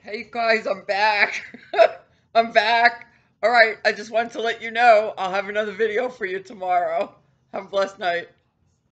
Hey guys, I'm back. I'm back. All right, I just wanted to let you know I'll have another video for you tomorrow. Have a blessed night.